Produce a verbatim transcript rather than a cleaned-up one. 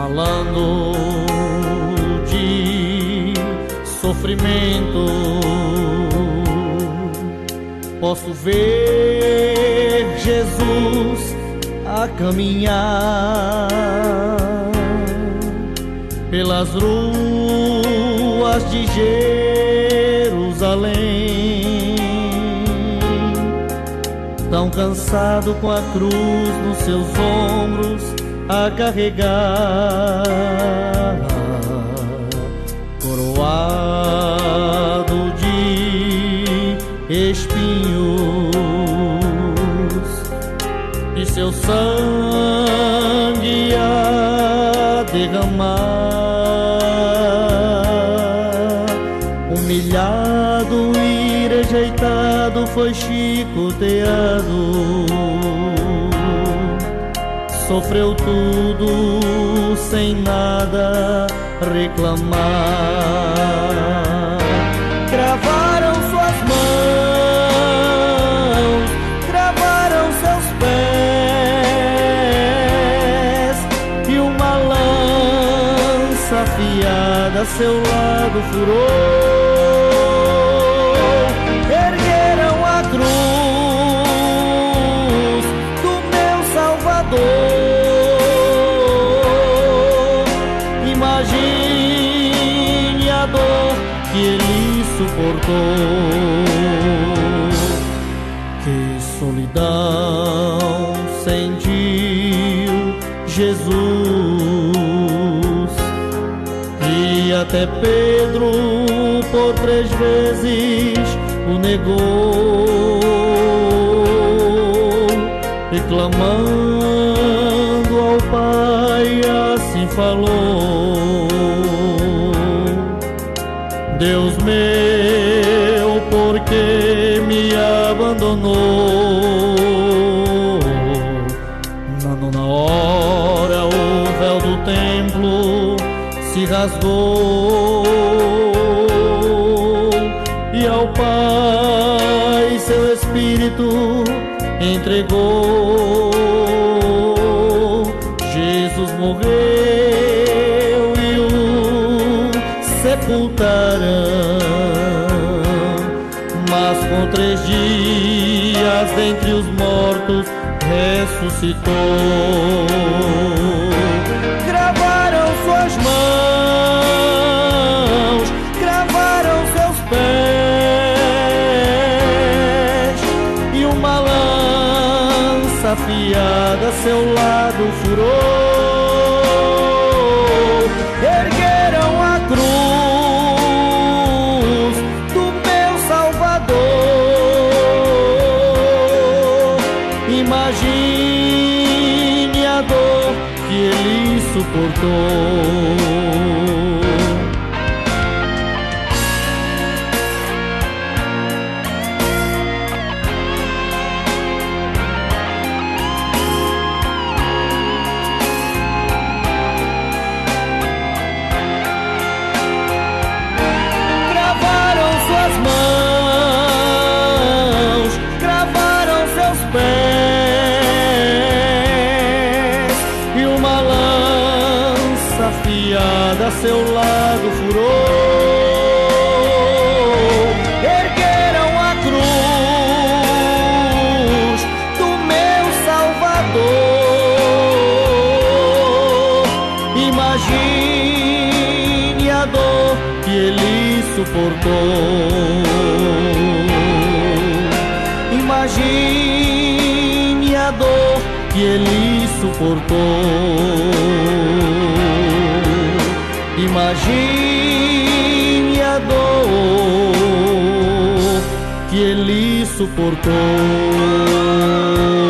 falando de sofrimento, posso ver Jesus a caminhar pelas ruas de Jerusalém, tão cansado com a cruz nos seus ombros a carregar, coroado de espinhos, e seu sangue a derramar. Humilhado e rejeitado, foi chicoteado, sofreu tudo sem nada reclamar. Cravaram suas mãos, cravaram seus pés, e uma lança afiada a seu lado furou. Ergueram a cruz do meu Salvador. Imagine a dor que ele suportou. Que solidão sentiu Jesus, e até Pedro por três vezes o negou, reclamando ao Pai, assim falou: Deus meu, por que me abandonou? Na nona hora o véu do templo se rasgou, e ao Pai seu Espírito entregou. Jesus morreu e o sepultarão, mas com três dias dentre os mortos ressuscitou. Gravaram suas mãos, gravaram seus pés, e uma lança afiada a seu lado furou. Ergueram a cruz do meu Salvador. Imagine a dor que ele suportou. A seu lado furou. Ergueram a cruz do meu Salvador. Imagine a dor que ele suportou. Imagine a dor que ele suportou. Imagine a dor que ele suportou.